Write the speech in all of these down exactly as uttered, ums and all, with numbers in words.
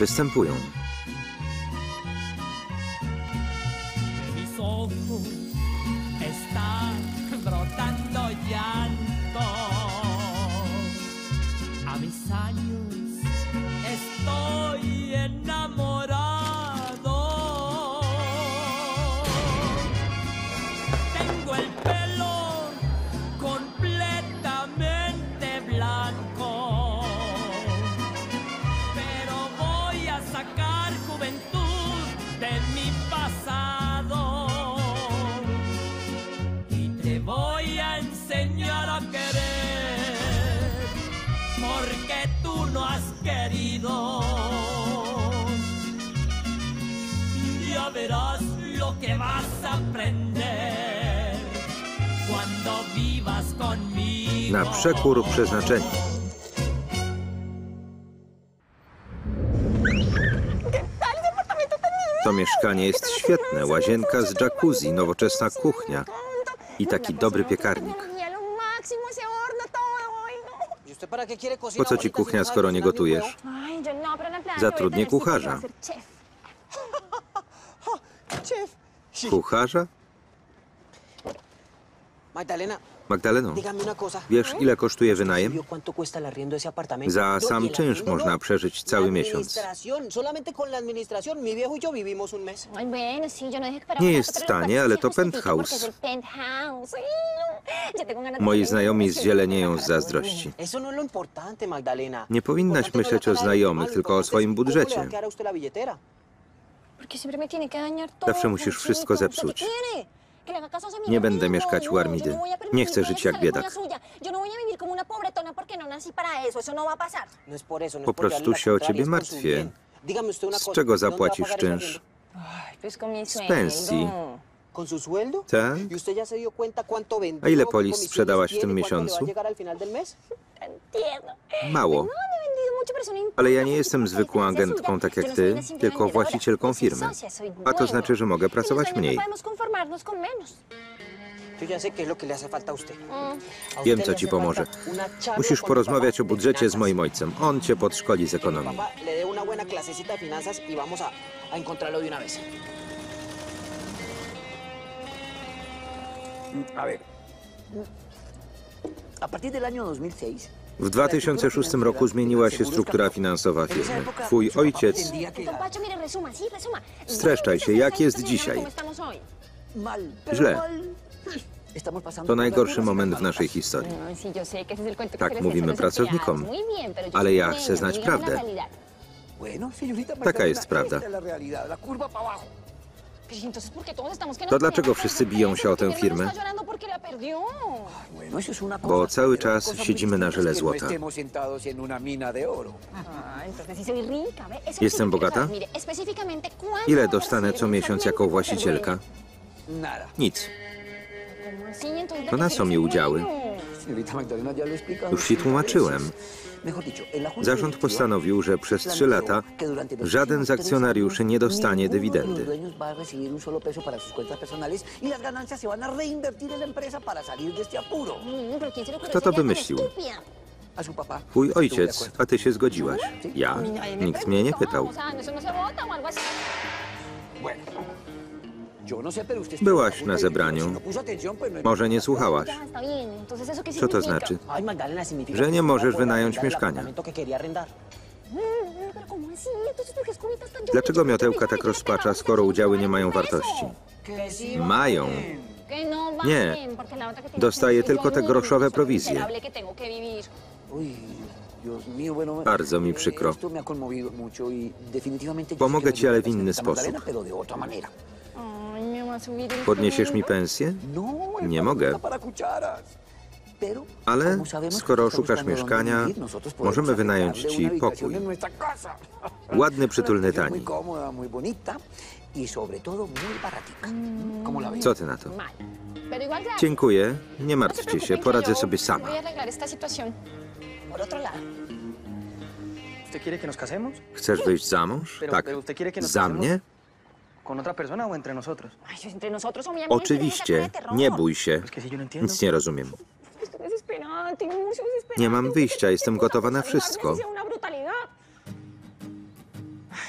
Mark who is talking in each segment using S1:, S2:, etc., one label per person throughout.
S1: Występują.
S2: Verás lo que vas a aprender cuando vivas conmigo.
S1: Na przekór przeznaczeniu. To mieszkanie jest świetne. Łazienka z jacuzzi, nowoczesna kuchnia i taki dobry piekarnik. Po co ci kuchnia, skoro nie gotujesz? Zatrudnię kucharza. Kucharza? Magdaleno, wiesz, ile kosztuje wynajem? Za sam czynsz można przeżyć cały miesiąc. Nie jest tanie, ale to penthouse. Moi znajomi zzielenieją z zazdrości. Nie powinnaś myśleć o znajomych, tylko o swoim budżecie. Zawsze musisz wszystko zepsuć. Nie będę mieszkać u Armidy. Nie chcę żyć jak biedak. Po prostu się o ciebie martwię. Z czego zapłacisz czynsz? Z pensji. Tak? A ile polis sprzedałaś w tym miesiącu? Mało. Ale ja nie jestem zwykłą agentką tak jak ty, tylko właścicielką firmy. A to znaczy, że mogę pracować mniej. Wiem, co ci pomoże. Musisz porozmawiać o budżecie z moim ojcem. On cię podszkoli z ekonomii. W dwa tysiące szóstym roku zmieniła się struktura finansowa firmy. Twój ojciec... Streszczaj się, jak jest dzisiaj? Źle. To najgorszy moment w naszej historii. Tak mówimy pracownikom, ale ja chcę znać prawdę. Taka jest prawda. To dlaczego wszyscy biją się o tę firmę? Bo cały czas siedzimy na żyle złota. Jestem bogata? Ile dostanę co miesiąc jako właścicielka? Nic. To na co mi udziały? Już ci tłumaczyłem. Zarząd postanowił, że przez trzy lata żaden z akcjonariuszy nie dostanie dywidendy. Kto to wymyślił? Twój ojciec, a ty się zgodziłaś. Ja? Nikt mnie nie pytał. Byłaś na zebraniu. Może nie słuchałaś. Co to znaczy? Że nie możesz wynająć mieszkania. Dlaczego Miotełka tak rozpacza, skoro udziały nie mają wartości? Mają. Nie. Dostaję tylko te groszowe prowizje. Bardzo mi przykro. Pomogę ci, ale w inny sposób. Podniesiesz mi pensję? Nie mogę. Ale skoro szukasz mieszkania, możemy wynająć ci pokój. Ładny, przytulny, tani. Co ty na to? Dziękuję. Nie martwcie się, poradzę sobie sama. Chcesz wyjść za mąż? Tak. Za mnie? Oczywiście. Nie bój się. Nic nie rozumiem. Nie mam wyjścia. Jestem gotowa na wszystko.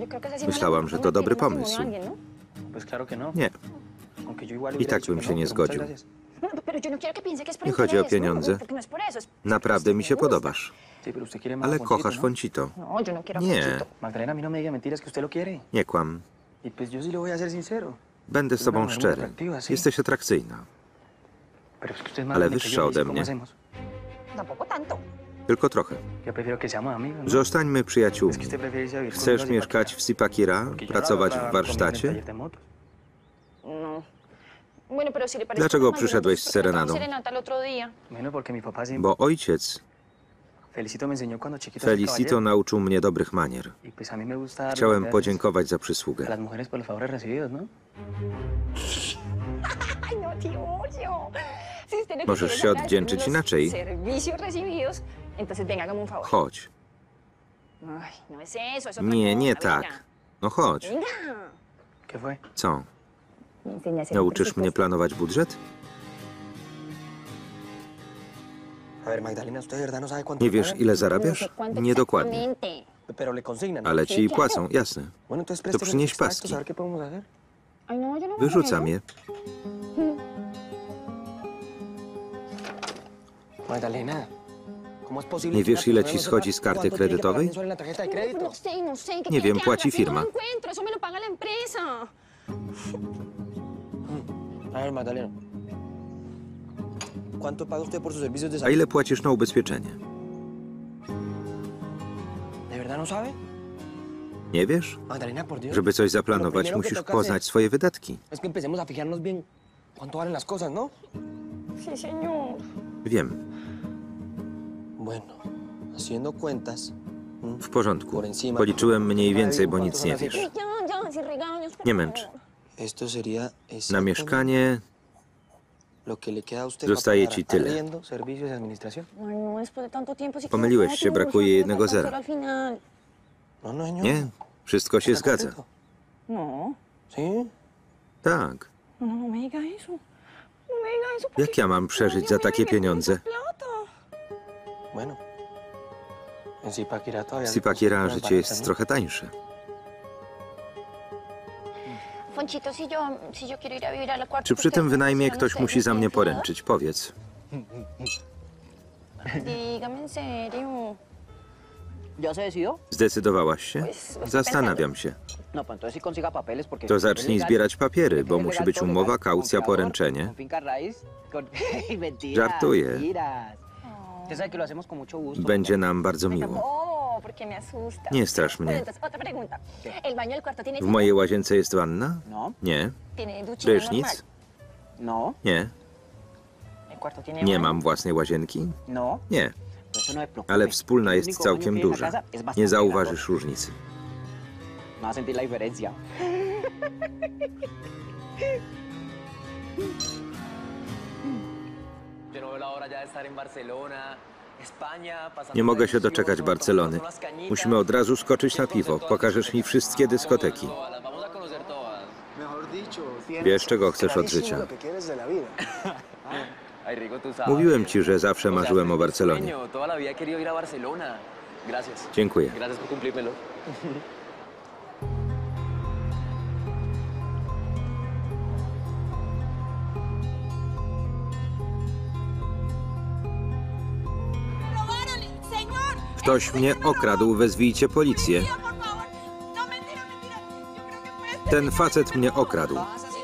S1: Myślałam, że to dobry pomysł. Nie. I tak bym się nie zgodził. Nie chodzi o pieniądze. Naprawdę mi się podobasz. Ale kochasz Foncito. Nie. Nie kłam. Będę z tobą szczery. Jesteś atrakcyjna. Ale wyższa ode mnie. Tylko trochę. Zostańmy przyjaciółmi. Chcesz mieszkać w Zipaquirá, pracować w warsztacie? Dlaczego przyszedłeś z serenadą? Bo ojciec Felicito nauczył mnie dobrych manier. Chciałem podziękować za przysługę. Możesz się odwdzięczyć inaczej. Chodź. Nie, nie tak. No chodź. Co? Nauczysz mnie planować budżet? Nie wiesz, ile zarabiasz? Niedokładnie. Ale ci płacą, jasne. To przynieś paski. Wyrzucam je. Nie wiesz, ile ci schodzi z karty kredytowej? Nie wiem, płaci firma. A ile płacisz na ubezpieczenie? Nie wiesz? Żeby coś zaplanować, musisz poznać swoje wydatki. Wiem. W porządku. Policzyłem mniej więcej, bo nic nie wiesz. Nie męcz. Na mieszkanie zostaje ci tyle. Pomyliłeś się, brakuje jednego zera. Nie, wszystko się zgadza. Tak. Jak ja mam przeżyć za takie pieniądze? W Zipaquirá życie jest trochę tańsze. Czy przy tym wynajmie ktoś musi za mnie poręczyć? Powiedz. Zdecydowałaś się? Zastanawiam się. To zacznij zbierać papiery, bo musi być umowa, kaucja, poręczenie. Żartuję. Będzie nam bardzo miło. Nie strasz mnie. W mojej łazience jest wanna? Nie. Prysznic? Nie. Nie mam własnej łazienki? Nie. Ale wspólna jest całkiem duża. Nie zauważysz różnicy. Nie mogę się doczekać Barcelony. Musimy od razu skoczyć na piwo. Pokażesz mi wszystkie dyskoteki. Wiesz, czego chcesz od życia. Mówiłem ci, że zawsze marzyłem o Barcelonie. Dziękuję. Ktoś mnie okradł, wezwijcie policję. Ten facet mnie okradł.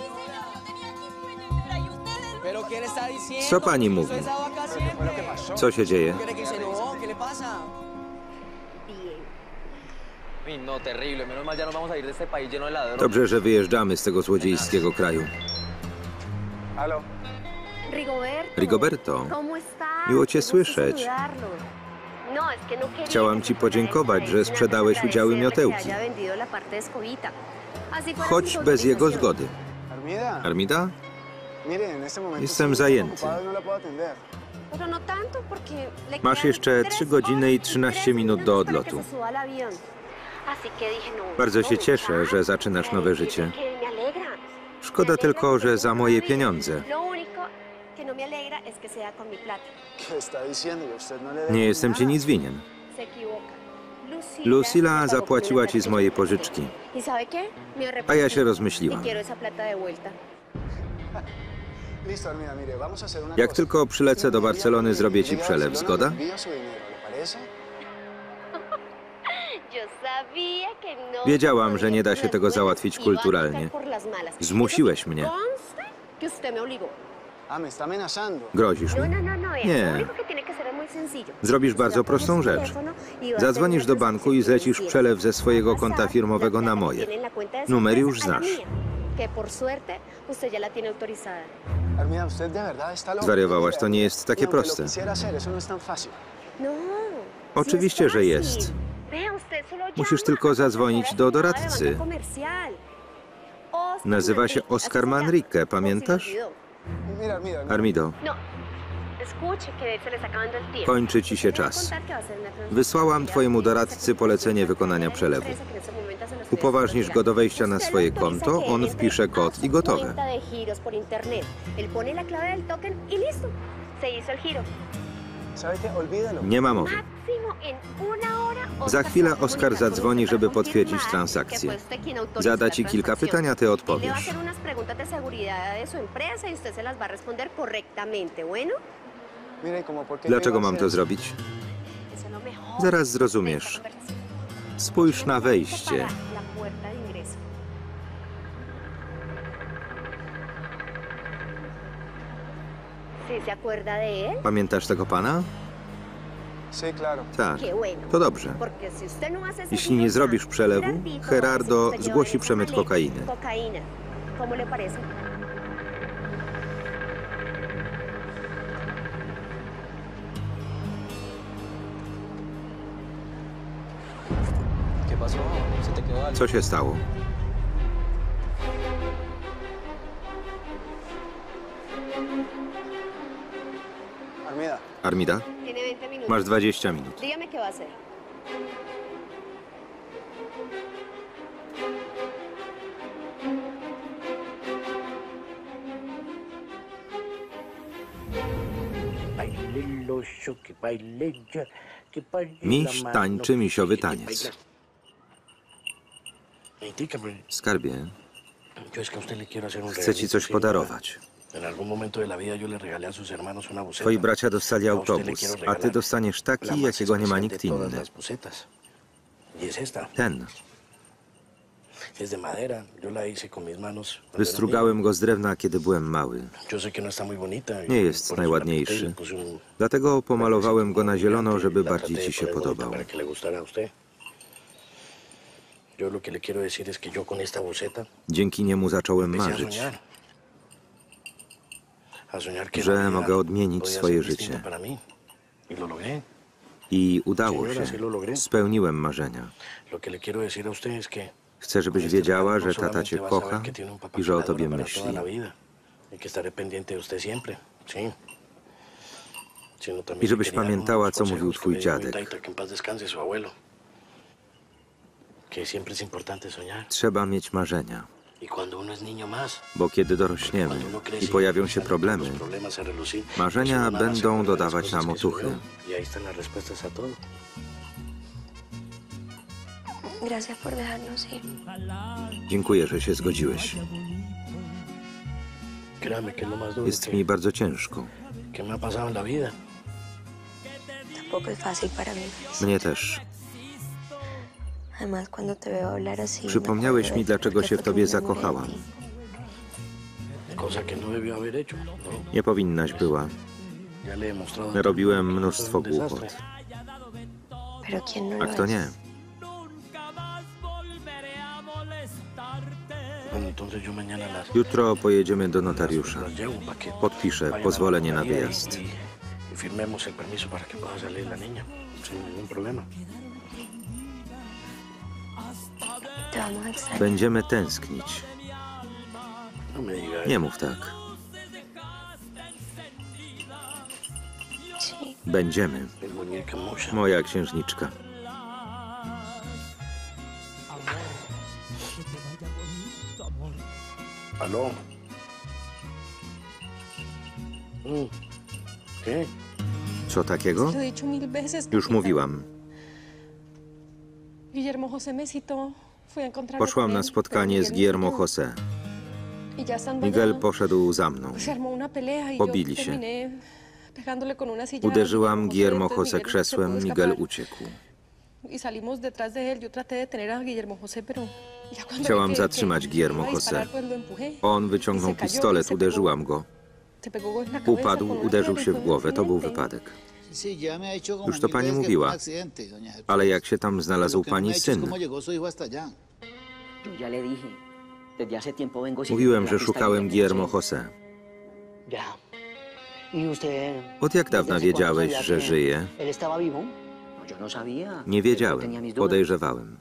S1: Co pani mówi? Co się dzieje? Dobrze, że wyjeżdżamy z tego złodziejskiego kraju. Rigoberto, miło cię słyszeć. Chciałam ci podziękować, że sprzedałeś udziały Miotełki. Choć bez jego zgody. Armida? Jestem zajęty. Masz jeszcze trzy godziny i trzynaście minut do odlotu. Bardzo się cieszę, że zaczynasz nowe życie. Szkoda tylko, że za moje pieniądze. Nie jestem ci nic winien. Lucila zapłaciła ci z mojej pożyczki, a ja się rozmyśliłam. Jak tylko przylecę do Barcelony, zrobię ci przelew, zgoda? Wiedziałam, że nie da się tego załatwić kulturalnie. Zmusiłeś mnie. Grozisz mi? Nie. Zrobisz bardzo prostą rzecz. Zadzwonisz do banku i zlecisz przelew ze swojego konta firmowego na moje. Numer już znasz. Zwariowałaś, to nie jest takie proste. Oczywiście, że jest. Musisz tylko zadzwonić do doradcy. Nazywa się Oscar Manrique, pamiętasz? Armido, kończy ci się czas. Wysłałam twojemu doradcy polecenie wykonania przelewu. Upoważnisz go do wejścia na swoje konto, on wpisze kod i gotowe. Nie ma mowy. Za chwilę Oscar zadzwoni, żeby potwierdzić transakcję. Zada ci kilka pytań, a ty odpowiesz. Dlaczego mam to zrobić? Zaraz zrozumiesz. Spójrz na wejście. Pamiętasz tego pana? Tak, to dobrze. Jeśli nie zrobisz przelewu, Gerardo zgłosi przemyt kokainy. Co się stało? Armida? Masz dwadzieścia minut. Miś tańczy misiowy taniec. Skarbie, chcę ci coś podarować. Twoi bracia dostali autobus, a ty dostaniesz taki, jakiego nie ma nikt inny. Ten. Wystrugałem go z drewna, kiedy byłem mały. Nie jest najładniejszy. Dlatego pomalowałem go na zielono, żeby bardziej ci się podobał. Dzięki niemu zacząłem marzyć, że mogę odmienić swoje życie. I udało się. Spełniłem marzenia. Chcę, żebyś wiedziała, że tata cię kocha i że o tobie myśli. I żebyś pamiętała, co mówił twój dziadek. Trzeba mieć marzenia. Bo kiedy dorośniemy i pojawią się problemy, marzenia będą dodawać nam otuchy. Dziękuję, że się zgodziłeś. Jest mi bardzo ciężko. Mnie też. Przypomniałeś mi, dlaczego się w tobie zakochałam. Nie powinnaś była. Robiłem mnóstwo głupot. A kto nie? Jutro pojedziemy do notariusza. Podpiszę pozwolenie na wyjazd. Będziemy tęsknić. Nie mów tak. Będziemy. Moja księżniczka.
S3: Halo?
S1: Co takiego? Już mówiłam. Poszłam na spotkanie z Guillermo José. Miguel poszedł za mną. Pobili się. Uderzyłam Guillermo José krzesłem, Miguel uciekł. Chciałam zatrzymać Guillermo José. On wyciągnął pistolet, uderzyłam go. Upadł, uderzył się w głowę. To był wypadek. Już to pani mówiła. Ale jak się tam znalazł pani syn? Mówiłem, że szukałem Guillermo José. Od jak dawna wiedziałeś, że żyje? Nie wiedziałem. Podejrzewałem.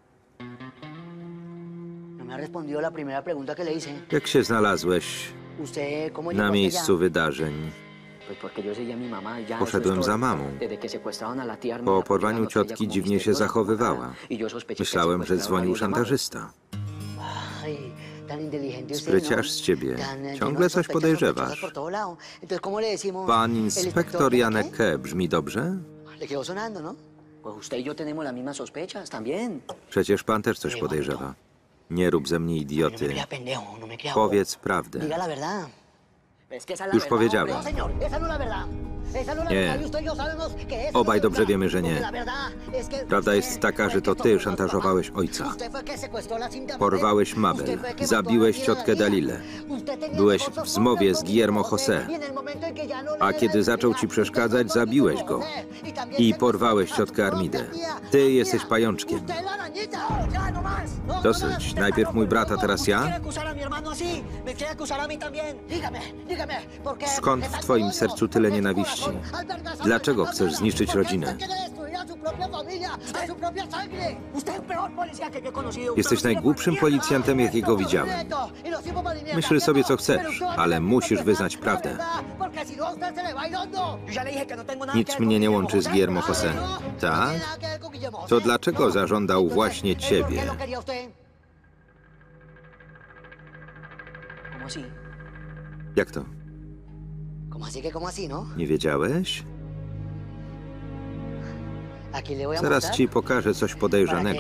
S1: Jak się znalazłeś na miejscu wydarzeń? Poszedłem za mamą. Po porwaniu ciotki dziwnie się zachowywała. Myślałem, że dzwonił szantażysta. Spryciarz z ciebie. Ciągle coś podejrzewasz. Pan inspektor Janek K. brzmi dobrze? Przecież pan też coś podejrzewa. Nie rób ze mnie idioty. Powiedz prawdę. Już powiedziałem. Nie. Obaj dobrze wiemy, że nie. Prawda jest taka, że to ty szantażowałeś ojca. Porwałeś Mabel. Zabiłeś ciotkę Dalilę. Byłeś w zmowie z Guillermo José. A kiedy zaczął ci przeszkadzać, zabiłeś go. I porwałeś ciotkę Armidę. Ty jesteś pajączkiem. Dosyć. Najpierw mój brat, a teraz ja? Skąd w twoim sercu tyle nienawiści? Dlaczego chcesz zniszczyć rodzinę? Jesteś najgłupszym policjantem, jakiego widziałem. Myśl sobie, co chcesz, ale musisz wyznać prawdę. Nic mnie nie łączy z Guillermo José. Tak? To dlaczego zażądał właśnie ciebie? Jak to? Nie wiedziałeś? Zaraz ci pokażę coś podejrzanego.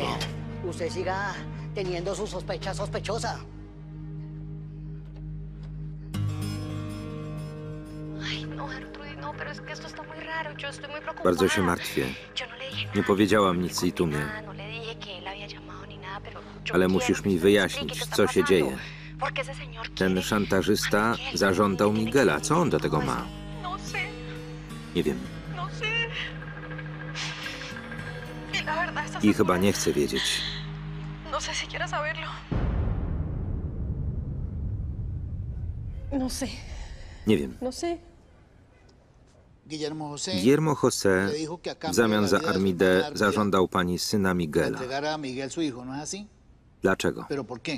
S1: Bardzo się martwię. Nie powiedziałam nic Itumie. Ale musisz mi wyjaśnić, co się dzieje. Ten szantażysta zażądał Miguela. Co on do tego ma? Nie wiem. I chyba nie chcę wiedzieć. Nie wiem. Guillermo José w zamian za Armidę zażądał pani syna Miguela. Dlaczego?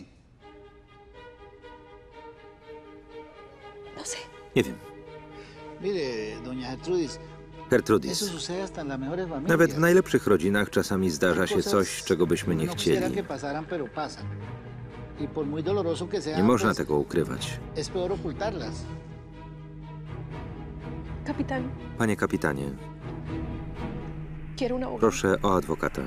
S1: Nie wiem. Gertrudis, nawet w najlepszych rodzinach czasami zdarza się coś, czego byśmy nie chcieli. Nie można tego ukrywać. Panie kapitanie, proszę o adwokata.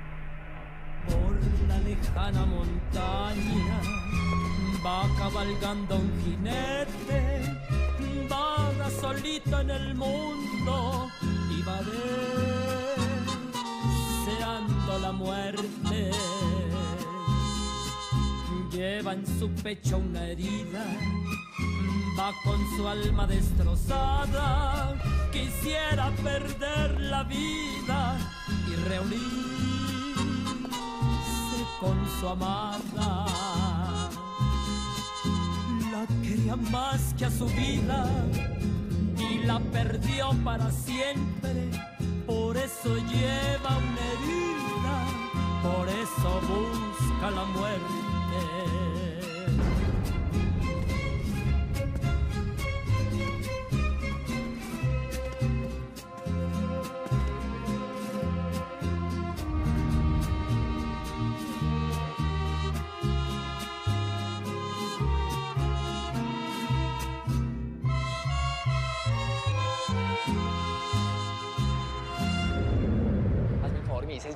S1: Va cabalgando un jinete, vaga solito en el mundo y va deseando la muerte. Lleva en su pecho una herida, va con su alma destrozada. Quisiera perder la vida y reunirse con su amada. La quería más que a su vida y la perdió para siempre. Por eso lleva una herida, por eso busca la muerte.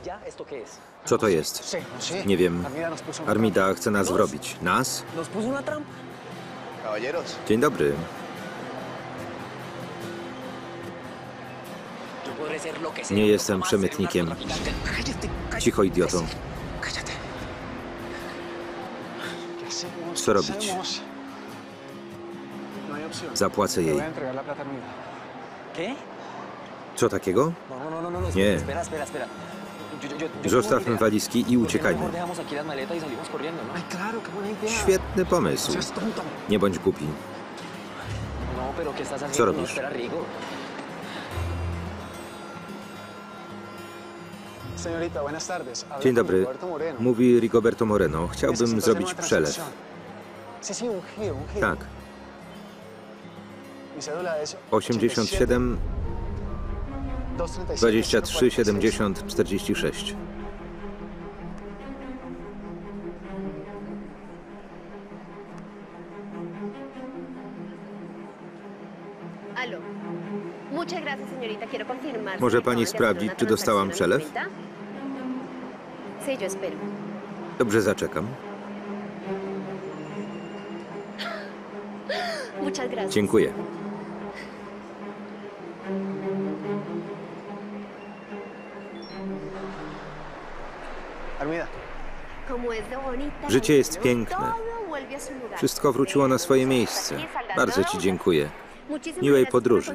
S1: Co to jest? Nie wiem. Armida chce nas wrobić. Nas? Dzień dobry. Nie jestem przemytnikiem. Cicho, idioto. Co robić? Zapłacę jej. Co takiego? Nie. Zostawmy walizki i uciekajmy. Świetny pomysł. Nie bądź głupi. Co robisz? Dzień dobry. Mówi Rigoberto Moreno. Chciałbym zrobić przelew. Tak. osiemdziesiąt siedem, dwadzieścia trzy, siedemdziesiąt, czterdzieści sześć. Może pani sprawdzić, czy dostałam przelew? Dobrze, zaczekam. Dziękuję. Życie jest piękne. Wszystko wróciło na swoje miejsce. Bardzo ci dziękuję. Miłej podróży.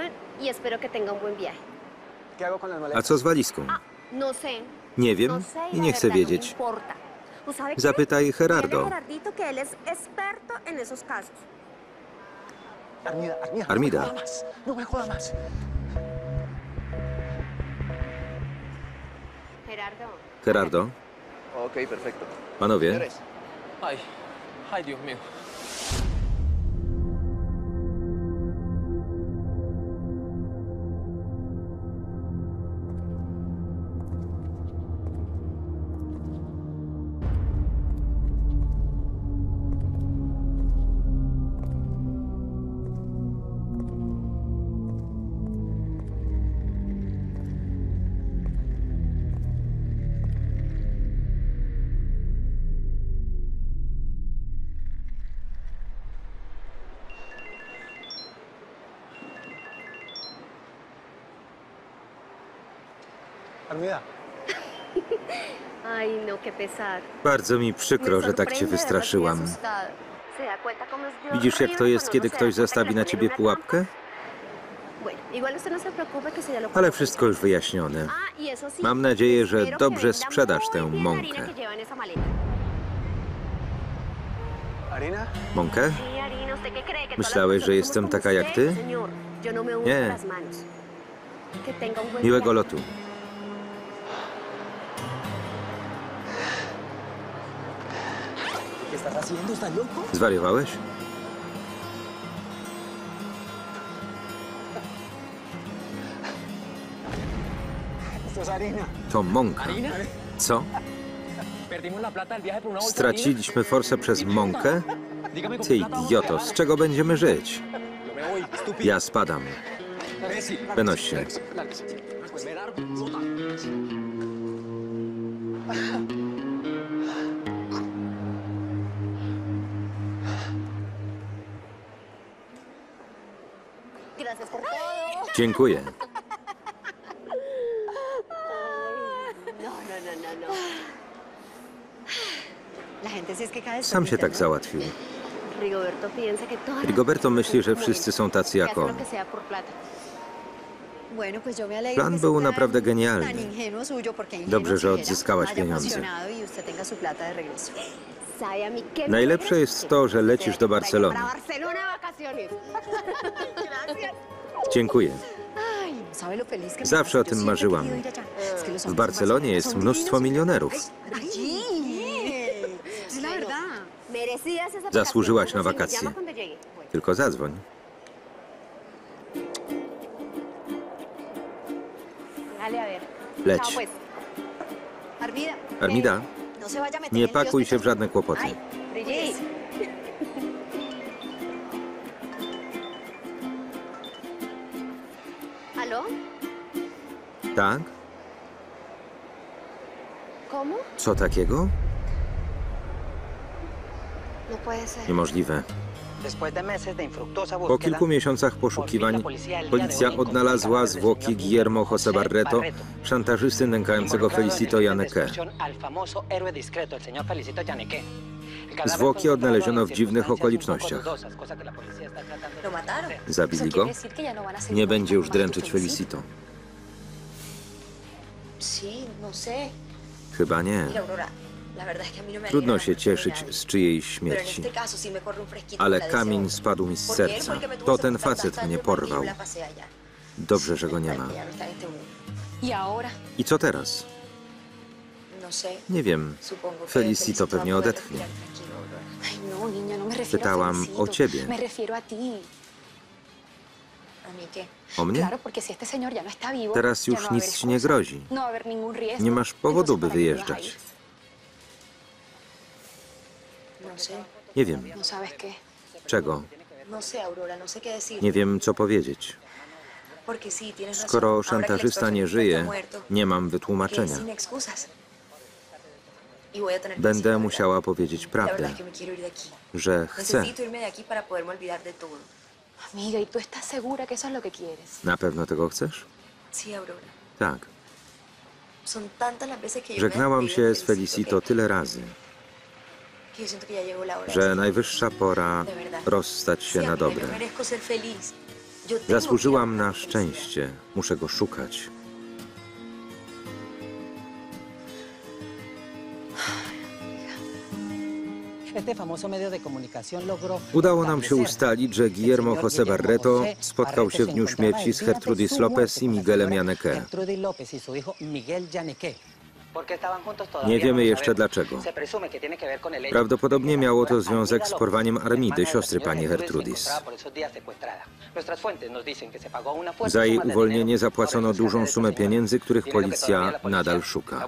S1: A co z walizką? Nie wiem i nie chcę wiedzieć. Zapytaj Gerardo. Armida. Gerardo. Panowie.
S3: Ay, ay, Dios mío.
S1: Bardzo mi przykro, że tak cię wystraszyłam. Widzisz, jak to jest, kiedy ktoś zastawi na ciebie pułapkę? Ale wszystko już wyjaśnione. Mam nadzieję, że dobrze sprzedasz tę mąkę. Mąkę? Myślałeś, że jestem taka jak ty? Nie. Miłego lotu. Zwariowałeś? To mąka. Co? Straciliśmy forsę przez mąkę? Ty idioto, z czego będziemy żyć? Ja spadam. Wynoś się. Dziękuję. Sam się tak załatwił. Rigoberto myśli, że wszyscy są tacy jak on. Plan był naprawdę genialny. Dobrze, że odzyskałaś pieniądze. Najlepsze jest to, że lecisz do Barcelony. Dziękuję. Zawsze o tym marzyłam. W Barcelonie jest mnóstwo milionerów. Zasłużyłaś na wakacje. Tylko zadzwoń. Leć. Armida, nie pakuj się w żadne kłopoty. Tak? Co takiego? Niemożliwe. Po kilku miesiącach poszukiwań policja odnalazła zwłoki Guillermo José Barreto, szantażysty nękającego Felicito Janequę. Zwłoki odnaleziono w dziwnych okolicznościach. Zabili go? Nie będzie już dręczyć Felicito. Chyba nie. Trudno się cieszyć z czyjejś śmierci. Ale kamień spadł mi z serca. To ten facet mnie porwał. Dobrze, że go nie ma. I co teraz? Nie wiem. Felicito pewnie odetchnie. Pytałam o ciebie. O mnie? Teraz już nic ci nie grozi. Nie masz powodu, by wyjeżdżać. Nie wiem. Czego? Nie wiem, co powiedzieć. Skoro szantażysta nie żyje, nie mam wytłumaczenia. Będę musiała powiedzieć prawdę, że chcę. Na pewno tego chcesz? Tak. Żegnałam się z Felicito tyle razy, że najwyższa pora rozstać się na dobre. Zasłużyłam na szczęście. Muszę go szukać. Udało nam się ustalić, że Guillermo José Barreto spotkał się w dniu śmierci z Gertrudis López i Miguelem Janequé. Nie wiemy jeszcze dlaczego. Prawdopodobnie miało to związek z porwaniem Armidy, siostry pani Gertrudis. Za jej uwolnienie zapłacono dużą sumę pieniędzy, których policja nadal szuka.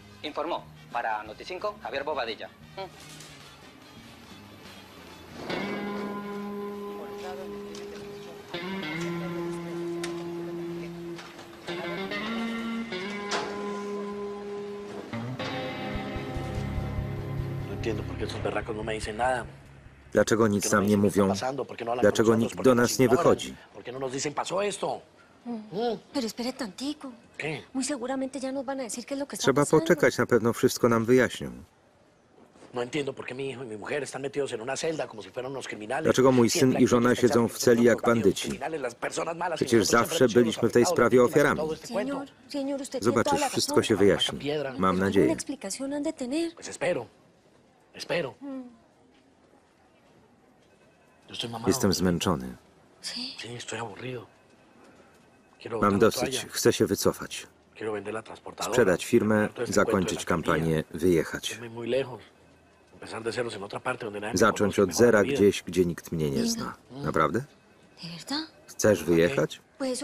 S1: Dlaczego nic nam nie mówią? Dlaczego nikt do nas nie wychodzi? Trzeba poczekać, na pewno wszystko nam wyjaśnią. Dlaczego mój syn i żona siedzą w celi jak bandyci? Przecież zawsze byliśmy w tej sprawie ofiarami. Zobaczysz, wszystko się wyjaśni. Mam nadzieję. Jestem zmęczony. Mam dosyć. Chcę się wycofać. Sprzedać firmę, zakończyć kampanię, wyjechać. Zacząć od zera gdzieś, gdzie nikt mnie nie zna. Naprawdę? Chcesz wyjechać?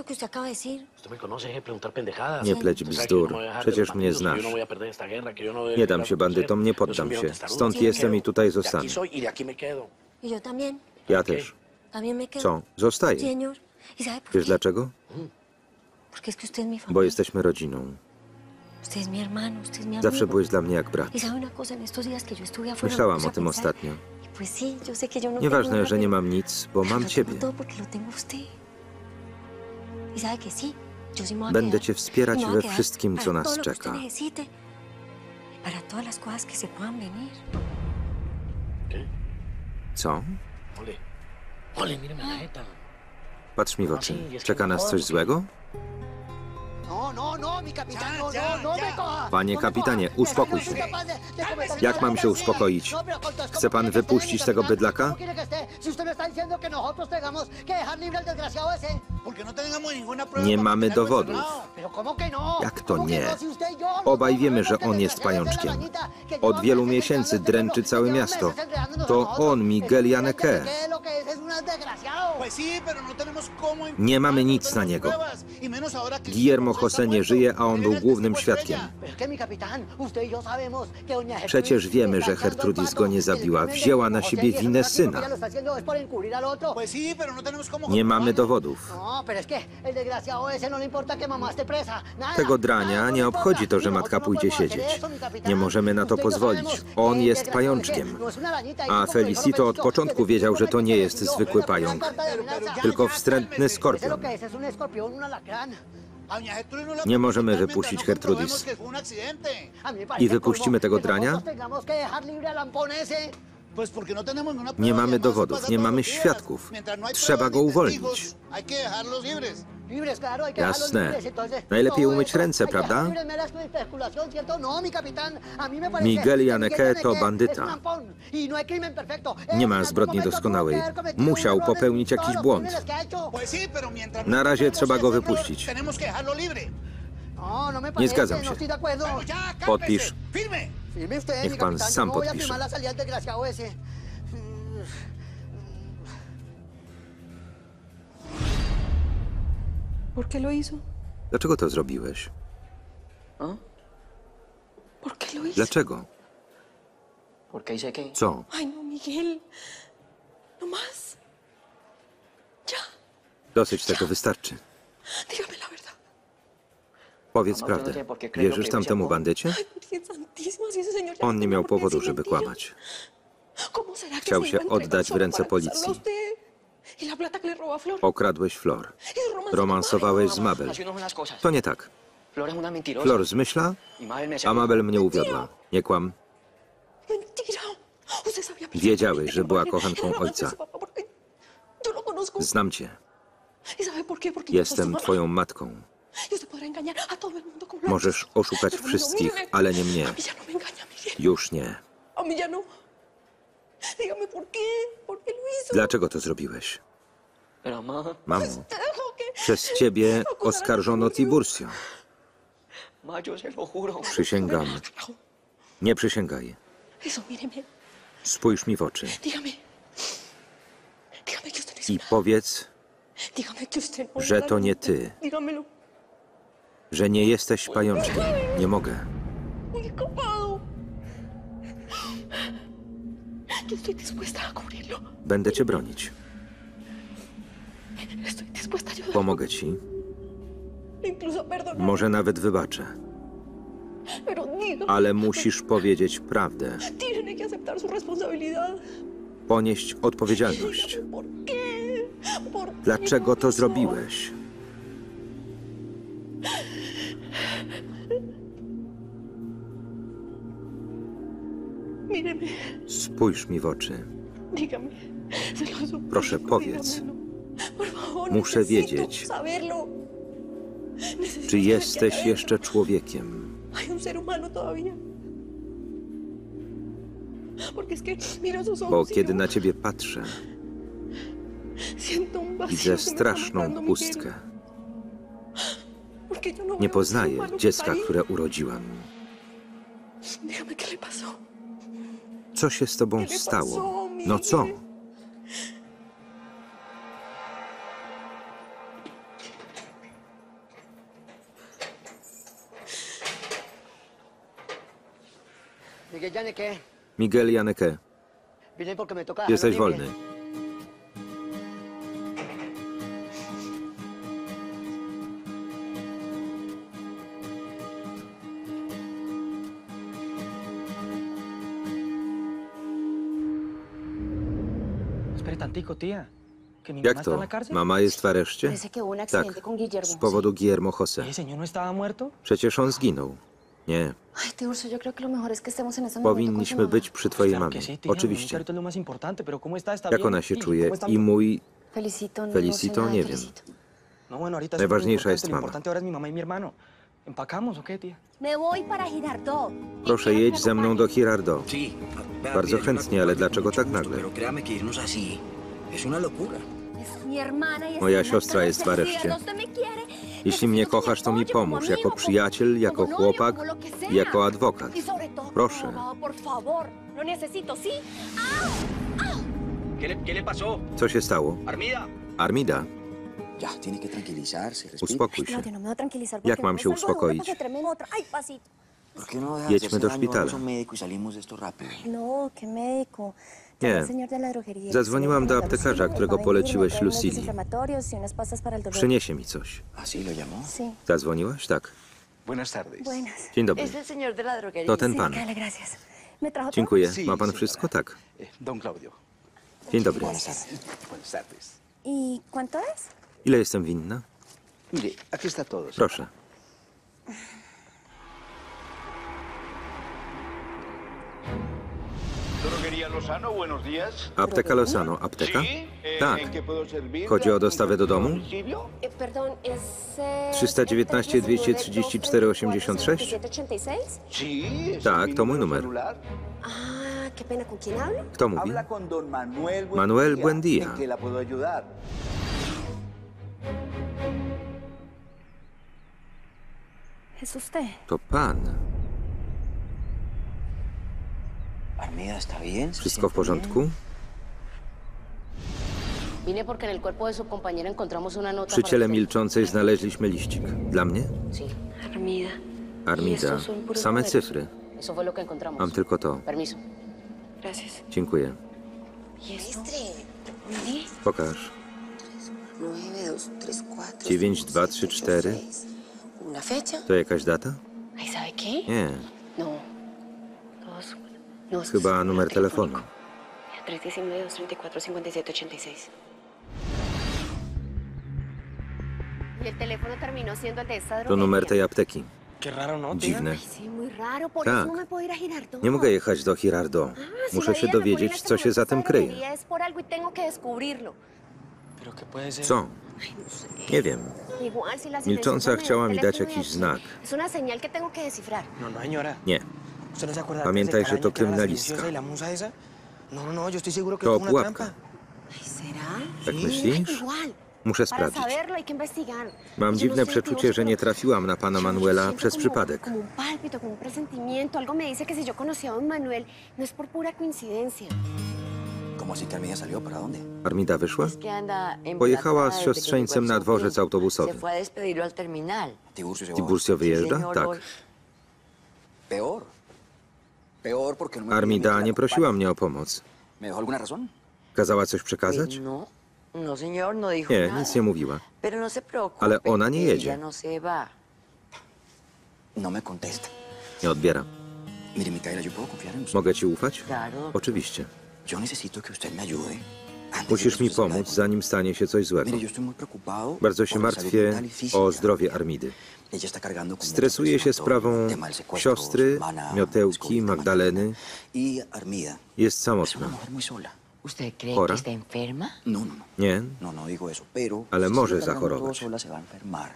S1: Nie pleć bzdur. Przecież mnie znasz. Nie dam się bandytom, nie poddam się. Stąd jestem i tutaj zostanę. Ja też. Co? Zostaję. Wiesz dlaczego? Bo jesteśmy rodziną. Zawsze byłeś dla mnie jak brat. Myślałam o tym ostatnio. Nieważne, że nie mam nic, bo mam ciebie. Będę cię wspierać we wszystkim, co nas czeka. Co? Patrz mi w oczy. Czeka nas coś złego? Panie kapitanie, uspokój się. Jak mam się uspokoić? Chce pan wypuścić tego bydlaka? Nie mamy dowodów. Jak to nie? Obaj wiemy, że on jest pajączkiem. Od wielu miesięcy dręczy całe miasto. To on, Miguel Janequé. Nie mamy nic na niego. Guillermo José nie żyje, a on był głównym świadkiem. Przecież wiemy, że Gertrudis go nie zabiła. Wzięła na siebie winę syna. Nie mamy dowodów. Tego drania nie obchodzi to, że matka pójdzie siedzieć. Nie możemy na to pozwolić. On jest pajączkiem. A Felicito od początku wiedział, że to nie jest zwykły pająk, tylko wstrętny skorpion. Nie możemy wypuścić Gertrudis. I wypuścimy tego drania? Nie mamy dowodów, nie mamy świadków. Trzeba go uwolnić. Jasne. Najlepiej umyć ręce, prawda? Miguel Janeke to bandyta. Nie ma zbrodni doskonałej. Musiał popełnić jakiś błąd. Na razie trzeba go wypuścić. Nie zgadzam się. Podpisz. Niech pan sam podpisze.
S4: ¿Por qué lo hizo?
S1: Dlaczego to zrobiłeś?
S4: ¿Por qué lo hizo?
S1: Dlaczego?
S3: ¿Por qué hice qué?
S1: Co?
S4: Ay, no, Miguel. No más. Ya.
S1: Dosyć tego, wystarczy.
S4: Dígame la verdad.
S1: Powiedz prawdę. Wierzysz tamtemu bandycie?
S4: Ay, Virgen Santísima, si ese señor ya
S1: On nie
S4: no
S1: miał
S4: sabe por qué
S1: powodu,
S4: decir
S1: żeby
S4: mentiras.
S1: kłamać.
S4: ¿Cómo será que
S1: Chciał
S4: se
S1: się
S4: iba a entregar
S1: oddać w
S4: solo
S1: ręce
S4: para
S1: policji.
S4: casarlo a usted? ¿Y la plata que le robó a Flor?
S1: Okradłeś Flor.
S4: ¿Y su romance con
S1: Romansowałeś z Mabel.
S3: Así no son las cosas.
S1: To nie tak.
S3: Flor es una mentirosa.
S1: Flor zmyśla,
S3: Y Mabel me
S1: a Mabel mnie uwiodła. Nie kłam.
S4: Mentira. Usted sabía
S1: Wiedziałeś, że była
S4: perfectamente que
S1: kochanką
S4: era el
S1: ojca.
S4: romance de su papá, porque yo lo conozco.
S1: Znam cię.
S4: ¿Y sabe por qué? Porque yo soy su
S1: Jestem
S4: mamá.
S1: twoją matką.
S4: Y usted podrá engañar a todo el mundo con Flor.
S1: Możesz oszukać
S4: Pero no,
S1: wszystkich,
S4: míreme.
S1: ale nie mnie.
S4: A mí ya no me engaña, Miguel.
S1: Już nie.
S4: A mí ya no. Dígame por qué. ¿Por qué lo hizo?
S1: Dlaczego to zrobiłeś?
S3: Pero mamá,
S1: Mamo,
S4: Usted dejó que-
S1: przez ciebie oskarżono Tiburcio.
S3: mamá, yo se lo juro.
S1: Przysięgam. Nie przysięgaj.
S4: Eso, míreme.
S1: Spójrz mi w oczy
S4: Dígame. Dígame que usted no es
S1: i
S4: una-
S1: powiedz,
S4: Dígame que usted no es
S1: że
S4: una
S1: to nie
S4: loca.
S1: ty.
S4: Dígamelo.
S1: że nie jesteś pajączkiem. Nie mogę.
S4: Muy escapado. Yo estoy dispuesta a cubrirlo.
S1: Będę cię bronić.
S4: Estoy dispuesta a ayudar.
S1: Pomogę ci.
S4: Incluso a perdonar.
S1: Może nawet wybaczę.
S4: Pero dígame.
S1: Ale musisz powiedzieć prawdę.
S4: Tiene que aceptar su responsabilidad.
S1: Ponieść odpowiedzialność.
S4: Dígame por qué. ¿Por qué
S1: Dlaczego
S4: lo
S1: to
S4: hizo?
S1: zrobiłeś?
S4: Míreme.
S1: Spójrz mi w oczy.
S4: Dígame. Se lo suplico,
S1: Proszę, powiedz.
S4: dígamelo. Por favor,
S1: Muszę
S4: necesito
S1: wiedzieć,
S4: saberlo. Necesito
S1: czy
S4: saber
S1: jesteś
S4: que hay-
S1: jeszcze człowiekiem.
S4: Hay un ser humano todavía. Porque es que miro sus ojos
S1: Bo
S4: y
S1: kiedy
S4: yo
S1: na ciebie patrzę,
S4: siento un vacío
S1: widzę
S4: que me está
S1: straszną
S4: matando, Miguel.
S1: pustkę.
S4: Porque yo no
S1: Nie
S4: veo un ser
S1: poznaję
S4: humano que
S1: dziecka,
S4: está ahí.
S1: które urodziłam.
S4: Dígame qué le pasó.
S1: Co się z tobą stało? No co?
S5: Miguel Janeke,
S1: Miguel Janeke,
S5: vine porque me toca.
S1: jesteś
S5: dejarlo
S1: wolny.
S5: libre.
S3: Espere tantico, tía. Que mi mamá
S1: Jak
S3: está en
S1: to?
S3: la cárcel.
S1: Mama jest w areszcie?
S6: Parece que hubo un
S1: Tak,
S6: accidente con Guillermo.
S1: z powodu Guillermo José.
S3: ¿Ese señor no estaba muerto?
S1: Przecież on zginął. Nie,
S6: Ay, Tiburcio, yo creo que lo mejor es que estemos en ese momento con su
S1: powinniśmy
S6: mamá.
S1: być przy twojej
S3: Claro
S1: mamie.
S3: que sí, tía. Mi
S1: Oczywiście.
S3: mujer es lo más importante, pero ¿cómo está? ¿Está
S1: Jak
S3: bien?
S1: ona się
S3: ¿Y
S1: czuje?
S3: cómo está
S1: I
S3: mi-
S1: mój...
S6: Felicito, no
S1: Felicito,
S6: sé nada de
S1: nie wiem.
S6: Felicito.
S3: No, bueno, ahorita eso no es lo
S1: Najważniejsza jest
S3: importante. Lo
S1: mama.
S3: importante ahora es mi mamá y mi hermano. ¿Empacamos o qué, tía?
S7: Me voy para Girardot.
S1: Proszę, jedź ze mną do Girardo.
S8: Sí, va
S1: Bardzo
S8: bien,
S1: chętnie,
S8: una
S1: ale
S8: cosa
S1: dlaczego
S8: con
S1: tak
S8: mucho
S1: nagle?
S8: gusto, Pero créame que irnos así es una locura.
S7: Es mi hermana y
S1: Moja
S7: está en la
S1: siostra jest w
S7: cárcel.
S1: areszcie.
S7: Si usted me quiere,
S1: Jeśli mnie
S7: necesito que
S1: kochasz, to mi
S7: apoye como
S1: pomóż.
S7: amigo,
S1: Jako
S7: como-
S1: przyjaciel, jako
S7: como novio,
S1: chłopak,
S7: como lo que sea.
S1: jako adwokat.
S7: Y sobre todo,
S1: Proszę.
S7: como abogado, por favor. Lo necesito, ¿sí?
S8: ¿Qué le, qué le pasó?
S1: Co się stało?
S8: Armida,
S1: Armida,
S8: Ya, tiene que tranquilizarse. Respire.
S1: Uspokój się.
S7: Claudio, no me voy a tranquilizar.
S1: Jak
S7: porque
S1: mam
S7: me
S1: się
S7: salgo de Europa
S1: uspokoić?
S7: que tremendo otra. Ay, pasito.
S8: ¿Por qué no dejas
S1: Jedźmy
S8: hacerse
S1: do
S8: daño?
S1: szpitala.
S8: Vamos a un médico y salimos de esto rápido.
S7: No, qué médico.
S1: Nie.
S7: Llamé al señor de la droguería.
S1: Zadzwoniłam do aptekarza, którego poleciłeś Lucili.
S7: Desinflamatorios y unas pastas para el dolor.
S1: Przyniesie mi coś.
S8: ¿Así lo llamó?
S7: Sí.
S1: Zadzwoniłaś? Tak.
S9: Buenas tardes.
S7: Buenas.
S1: Dzień dobry.
S4: Es el señor de la droguería.
S1: To ten
S7: Sí,
S1: pan.
S7: dale, gracias. ¿Me trajo todo?
S1: Dziękuję.
S9: Sí,
S1: Ma pan
S9: señora.
S1: wszystko? Tak.
S9: Eh, Don Claudio.
S1: Dzień dobry.
S8: Buenas tardes.
S9: Buenas tardes.
S7: ¿Y cuánto es?
S1: Ile jestem winna?
S9: Mire, aquí está todo.
S1: Proszę.
S10: Droguería Lozano, buenos días.
S1: Apteka Lozano. Apteka?
S10: Sí, eh,
S1: Tak.
S10: ¿en qué puedo servirle?
S1: Chodzi o dostawę do domu?
S10: ¿Domicilio?
S7: Eh, perdón, es... Eh,
S1: trzysta dziewiętnaście, dwieście trzydzieści cztery, osiemdziesiąt sześć?
S7: siete ochenta y seis?
S10: Sí, es
S1: Tak,
S10: mi
S1: to mój
S10: número
S1: numer.
S10: celular.
S7: Ah, qué pena. ¿Con quién hablo?
S1: Kto mówi?
S10: Habla con don Manuel Buendía.
S1: Manuel Buendía.
S10: ¿En qué la puedo ayudar?
S7: Es usted.
S1: To pan.
S8: Armida, ¿está bien? ¿Se
S1: Wszystko w
S8: siente bien?
S1: porządku?
S11: Vine porque en el cuerpo de su compañera encontramos una nota.
S1: Przy
S11: para
S1: ciele
S11: usted.
S1: milczącej znaleźliśmy liścik. Dla mnie?
S11: Sí,
S7: Armida.
S1: Armida. Same cyfry.
S11: eso fue lo que encontramos.
S1: Mam tylko to.
S11: Permiso.
S7: Gracias.
S1: Dziękuję.
S7: ¿Y esto?
S1: Pokaż.
S4: nueve, dos, tres, cuatro.
S1: dziewięć, dwa, trzy, cztery.
S4: Una fecha.
S1: To jakaś data?
S7: Ay, ¿sabe qué?
S1: Nie.
S11: No. Dos.
S7: No, esto es
S1: Chyba
S7: un
S1: numer telefonu.
S7: tres diecinueve, dos treinta y cuatro, cincuenta y siete, ochenta y seis. ¿Y el teléfono terminó siendo el de esta
S1: To
S7: droguería?
S1: numer tej apteki.
S3: Qué raro, ¿no, tía?
S1: Dziwne.
S7: Sí, muy raro. Por
S1: Tak.
S7: eso no me puedo ir a Girardot.
S1: Nie mogę jechać do Girardot.
S7: Ah, si
S1: Muszę
S7: la
S1: się
S7: vida me pone en
S1: dowiedzieć,
S7: este
S1: co się
S7: momento
S1: za tym
S7: esta
S1: kryje.
S7: droguería es por algo y tengo que descubrirlo.
S3: Pero qué puede ser.
S1: Co? Nie wiem.
S7: Igual, si la
S1: Milcząca
S7: silenciosa me
S1: chciała
S7: da el
S1: mi dać
S7: teléfono y
S1: jakiś
S7: aquí.
S1: znak.
S7: Es una señal que tengo que descifrar.
S3: No, no, señora.
S1: Nie.
S3: ¿Usted no se acuerda
S1: Pamiętaj,
S3: antes de
S1: że to
S3: cada año que era la
S1: kryminalistka.
S3: silenciosa y la musa esa? No, no, no, yo estoy seguro que
S1: To
S3: es como una
S1: pułapka.
S3: trampa.
S7: Ay, ¿será?
S1: Tak myślisz?
S7: Igual.
S1: Muszę
S7: Para
S1: sprawdzić.
S7: saberlo hay que investigar.
S1: Mam
S7: Yo
S1: dziwne
S7: no sé,
S1: przeczucie,
S7: tío,
S1: że nie
S7: pero-
S1: trafiłam na pana
S7: Yo- yo
S1: Manuela
S7: siento
S1: przez
S7: como-
S1: przypadek.
S7: Como un pálpito, como un presentimiento. Algo me dice que si yo conocí a don Manuel, no es por pura coincidencia.
S8: ¿Cómo así que Armida salió? ¿Para dónde?
S1: Armida wyszła?
S4: Es que anda
S1: Pojechała z
S4: embolatada desde que
S1: siostrzeńcem
S4: llegó
S1: na
S4: al
S1: dworzec
S4: Sofía.
S1: autobusowy.
S4: Se fue a despedirlo al terminal.
S8: Tiburcio se va.
S1: Tiburcio wyjeżdża?
S4: señor,
S1: Tak.
S4: hoy.
S8: Peor. Peor porque no me pidió
S1: Armida
S8: que la
S1: nie prosiła
S8: acompañe.
S1: mnie o pomoc.
S8: ¿Me dejó alguna razón?
S1: Kazała coś przekazać?
S4: No, no, señor, no dijo
S1: Nie,
S4: nada.
S1: nic nie mówiła.
S4: Pero no se preocupe.
S1: Ale ona nie jedzie.
S4: Ella no se va.
S8: No me contesta.
S1: Nie odbiera.
S8: Mire, Micaela, yo puedo confiar en usted.
S1: Mogę ci ufać?
S4: Claro.
S1: Oczywiście.
S8: Yo necesito que usted me ayude. Antes
S1: Musisz
S8: de que
S1: mi
S8: esto se
S1: pomóc,
S8: acabe.
S1: zanim stanie się coś złego.
S8: Mire, yo estoy muy preocupado
S1: Bardzo się
S8: por la salud
S1: martwię
S8: mental y física.
S1: o zdrowie Armidy.
S8: Ella está cargando con
S1: Stresuję
S8: mucha
S1: się
S8: presión,
S1: sprawą
S8: tema del secuestro,
S1: siostry,
S8: hermana,
S1: Miotełki,
S8: descubrimiento
S1: Magdaleny.
S8: Y Armida
S1: Jest
S8: es una
S1: samotna.
S8: mujer muy sola.
S4: ¿Usted cree
S1: Chora.
S4: que está enferma?
S8: No, no, no.
S1: Nie?
S8: No, no digo eso, pero...
S1: Ale
S8: si
S1: może
S8: sigue cargando
S1: zachorować.
S8: todo sola, se va a enfermar.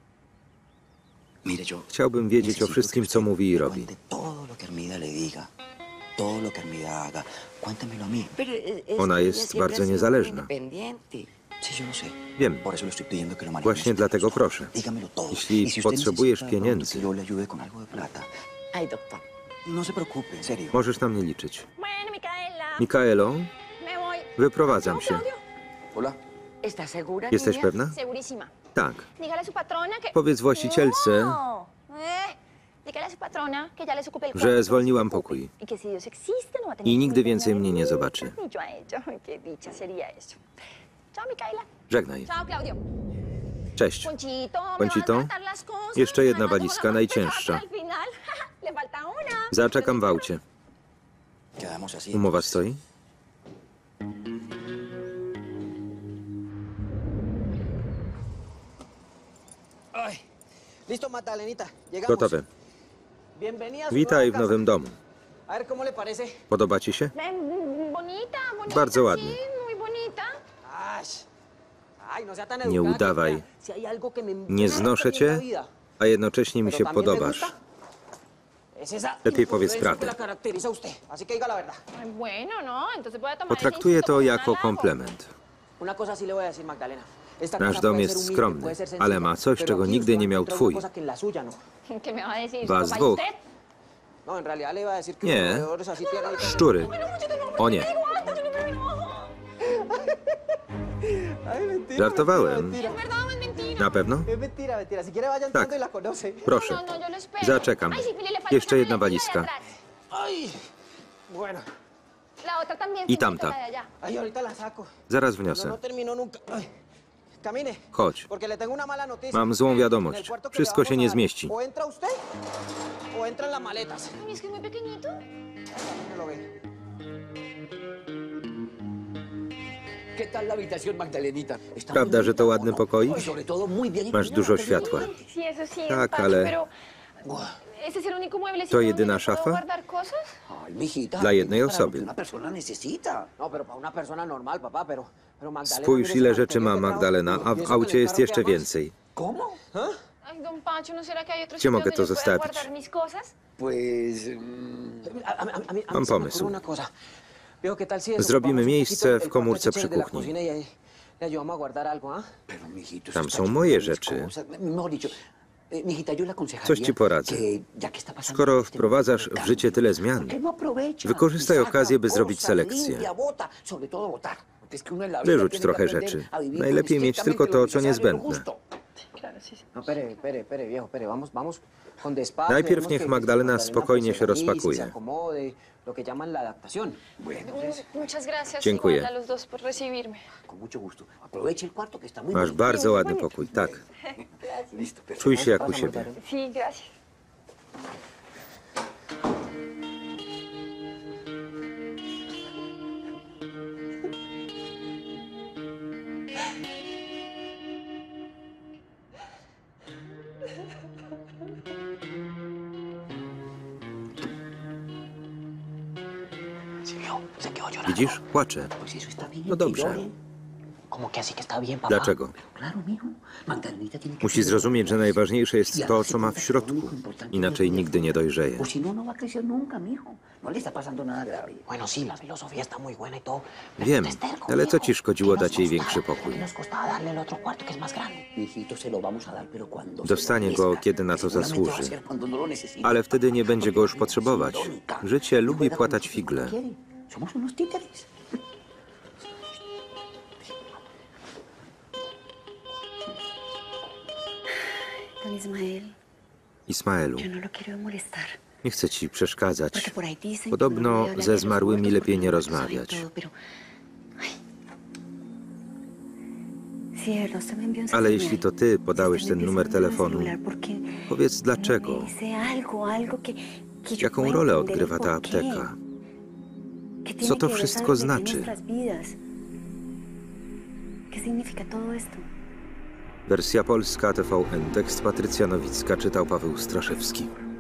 S8: Mire, yo...
S1: Chciałbym wiedzieć o
S8: necesito
S1: wszystkim,
S8: que
S1: co
S8: usted
S1: mówi i
S8: me
S1: robi.
S8: cuente todo lo que Armida le diga. Todo lo que Armida haga. Cuéntemelo a mí.
S4: Pero es- es
S1: Ona
S4: que ella
S1: jest
S4: siempre
S1: bardzo
S4: ha sido
S1: niezależna.
S4: independiente.
S8: Sí, yo lo sé.
S1: Wiem.
S8: Por eso le estoy pidiendo que lo maneje.
S1: Właśnie dlatego proszę.
S8: Dígamelo todo.
S1: Jeśli
S8: Y si usted
S1: potrzebujesz
S8: necesita de pronto
S1: pieniędzy,
S8: que yo le ayude con algo de plata.
S4: Ay, doctor.
S8: No se preocupe, en serio.
S1: możesz na mnie liczyć.
S7: Bueno, Micaela.
S1: Mikaelo,
S7: Me voy.
S1: wyprowadzam się.
S8: Hola.
S4: ¿Estás segura,
S1: Jesteś
S4: niña?
S1: pewna?
S7: Segurísima.
S1: Tak.
S7: Dígale a su patrona que...
S1: Powiedz właścicielce,
S7: No. Eh, dígale a su patrona que ya les ocupé el
S1: że
S7: cuarto.
S1: zwolniłam pokój.
S7: Y que si Dios existe, no va a tener
S1: I
S7: que
S1: nigdy
S7: cuidarme
S1: więcej
S7: de
S1: mnie nie
S7: mí,
S1: zobaczy.
S7: Ni yo a ella. Ay, qué dicha sería eso. Chao, Micaela.
S1: Żegnaj.
S7: Chao, Claudio.
S1: Cześć.
S7: Ponchito, me
S1: Ponchito,
S7: vas a tratar las cosas.
S1: jeszcze jedna
S7: Además,
S1: walizka,
S7: no la vas a
S1: najcięższa.
S7: dejar al final. Le falta una.
S1: Zaczekam w aucie.
S8: Quedamos así.
S1: Umowa stoi?
S3: Ay. Listo, Magdalenita. Llegamos.
S1: Gotowe.
S3: Bienvenida a su
S1: Witaj w
S3: nueva
S1: nowym domu.
S3: casa. A ver, ¿cómo le parece?
S1: Podoba ci się?
S7: Em, Bonita, bonita.
S1: Bardzo ładnie.
S7: Sí, muy bonita.
S3: Ay. Ay, no sea tan
S1: Nie
S3: educada,
S1: udawaj.
S3: Katia. Si hay algo que me
S1: Nie znoszę
S3: encanta en la
S1: cię,
S3: vida,
S1: a jednocześnie mi
S3: pero
S1: się
S3: también me
S1: podobasz.
S3: gusta, es esa
S1: Lepiej powiedz
S3: imprudencia que
S1: prawdę.
S3: la caracteriza a usted. Así que diga la verdad.
S7: Ay, bueno, no, entonces voy a tomar
S1: Potraktuję
S7: ese
S1: to
S7: insulto
S1: jako
S7: como un halago.
S1: komplement.
S3: Una cosa sí le voy a decir, Magdalena. Esta
S1: Nasz
S3: casa
S1: dom
S3: puede
S1: jest
S3: ser humilde,
S1: skromny,
S3: puede ser sencilla,
S1: ale ma coś,
S3: pero
S1: czego
S3: aquí
S1: nigdy
S3: usted
S1: nie
S3: va a
S1: miał
S3: encontrar
S1: twój.
S3: una cosa que en la suya no.
S7: ¿Qué me va a decir?
S1: Was
S7: ¿Papá y
S1: dwóch.
S7: usted?
S3: No, en realidad le iba a decir que
S1: Nie.
S3: los proveedores así tienen...
S1: Szczury. O nie.
S3: Ay, mentira.
S1: Żartowałem. Na pewno? Tak. Proszę. Zaczekam. Jeszcze jedna walizka. I tamta. Zaraz wniosę. Chodź. Mam złą wiadomość. Wszystko się nie zmieści. Prawda, że to ładny pokoik? Masz dużo światła. Tak, ale... To jedyna szafa? Dla jednej osoby. Spójrz, ile rzeczy ma Magdalena, a w aucie jest jeszcze więcej. Gdzie mogę to zostawić? Mam pomysł. Zrobimy miejsce w komórce przy kuchni. Tam są moje rzeczy. Coś ci poradzę. Skoro wprowadzasz w życie tyle zmian, wykorzystaj okazję, by zrobić selekcję. Wyrzuć trochę rzeczy. Najlepiej mieć tylko to, co niezbędne. Najpierw niech Magdalena spokojnie się rozpakuje. Dziękuję. Masz bardzo ładny pokój, tak. Czuj się jak u siebie. Widzisz? Płacze. No dobrze. Dlaczego? Musi zrozumieć, że najważniejsze jest to, co ma w środku. Inaczej nigdy nie dojrzeje. Wiem, ale co ci szkodziło dać jej większy pokój? Dostanie go, kiedy na to zasłuży. Ale wtedy nie będzie go już potrzebować. Życie lubi płatać figle. Ismaelu, nie chcę ci przeszkadzać. Podobno ze zmarłymi lepiej nie rozmawiać. Ale jeśli to ty podałeś ten numer telefonu, powiedz dlaczego. Jaką rolę odgrywa ta apteka? Co to wszystko znaczy? Wersja polska T V N. Tekst Patrycja Nowicka. Czytał Paweł Straszewski.